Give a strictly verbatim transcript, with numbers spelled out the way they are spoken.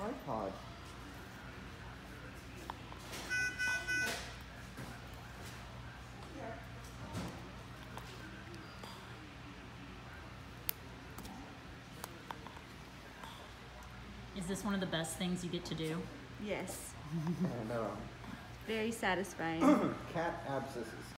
tripod. Is this one of the best things you get to do? Yes. And uh, Very satisfying. cat abscesses.